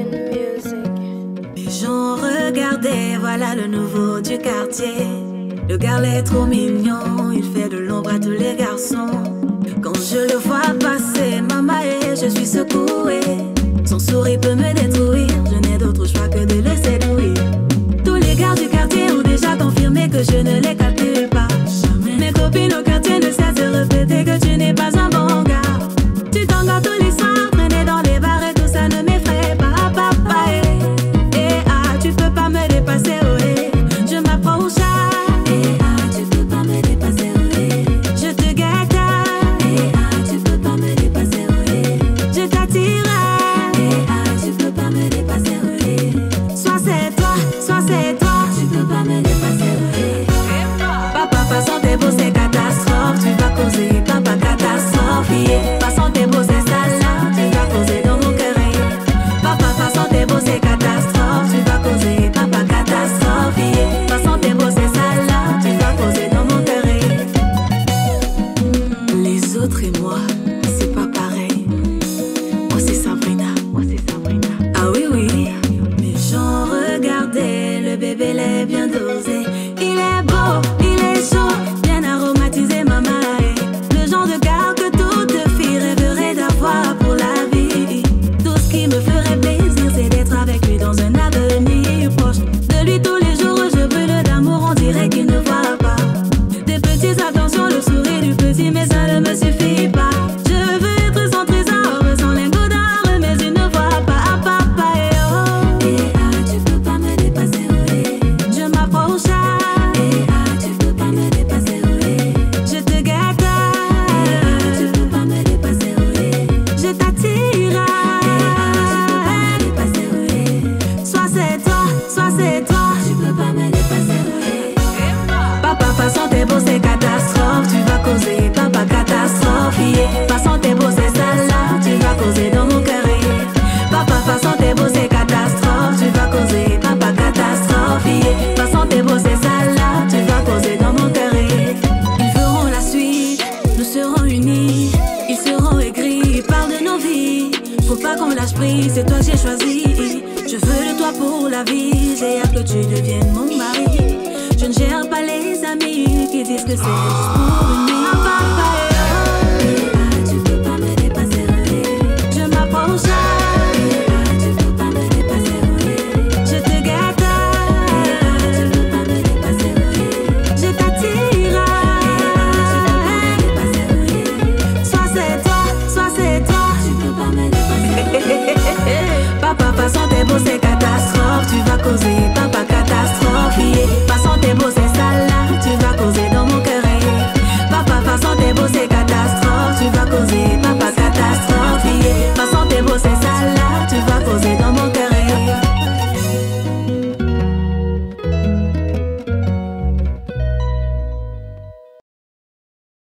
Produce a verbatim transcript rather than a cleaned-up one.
Les gens regardaient, voilà le nouveau du quartier. Le gars est trop mignon, il fait de l'ombre à tous les garçons. Quand je le vois passer, maman et je suis secouée. Son sourire peut me détruire, je n'ai d'autre choix que de le séduire. Tous les gars du quartier ont déjà confirmé que je ne les calcule pas. Mes copines au quartier ne cessent de répéter que tu n'es pas un bon gars. Tu t'engages tous les soirs, traîner dans les bars et tout ça ne m'effraie pas. Papa, eh, eh, ah, tu peux pas me dépasser, oh, eh. Je m'approche, ah, eh, ah, tu peux pas me dépasser, oh, eh. Je te guette, ah, eh, ah, tu peux pas me dépasser, oh, eh. Je t'attire, ah, eh, ah, tu peux pas me dépasser, oh, eh. Soit c'est toi, soit c'est toi, tu peux pas me dépasser, oh, eh. Papa, façon t'es beau, c'est catastrophe, tu vas causer, papa, catastrophe, yeah. Façon t'es beau, c'est sale, tu vas causer dans mon cœur, yeah. Papa, façon t'es beau, c'est catastrophe, tu vas causer, papa, catastrophe, yeah. Façon t'es beau, c'est sale, tu vas causer dans mon cœur, yeah. Les autres et moi, c'est pas pareil. Moi c'est Sabrina, moi c'est Sabrina. Ah oui, oui. Mes gens regardaient, le bébé l'est bien dosé. Il est beau, il est chaud, bien aromatisé, maman. Le genre de gars que toute fille rêverait d'avoir pour la vie. Tout ce qui me ferait plaisir, c'est d'être avec lui dans un avenir proche. De lui tous les jours, je brûle d'amour, on dirait qu'il ne voit pas. Des petites attentions, le sourire du petit, mais ça ne me suffit pas. Je veux être son trésor, son lingot d'or, mais il ne voit pas. Ah, papa, eh, oh, eh, ah, tu peux pas me dépasser, oh, eh. Je m'approche, ah, eh, ah, tu peux pas me dépasser, oh, eh. Je te guette, ah, eh, ah, tu peux pas me dépasser, oh, eh. Je t'attire, ah, eh, ah, tu peux pas me dépasser, oh, eh. Soit c'est toi, soit c'est toi, tu peux pas me dépasser, oh, eh. Papa, façon t'es beau, c'est catastrophe, tu vas causer, papa, catastrophe, yeah. Façon t'es beau, c'est sale, tu vas causer dans mon cœur, yeah. Papa, façon t'es beau, c'est catastrophe, tu vas causer, papa, catastrophe, yeah. Façon t'es beau, c'est sale, tu vas causer dans mon cœur, yeah. Ils feront la suite, nous serons unis, ils seront aigris, ils parlent de nos vies. Faut pas qu'on lâche prise, c'est toi que j'ai choisi. Je veux de toi pour la vie, j'ai hâte que tu deviennes mon mari. Je ne gère pas les amis qui disent que c'est juste pour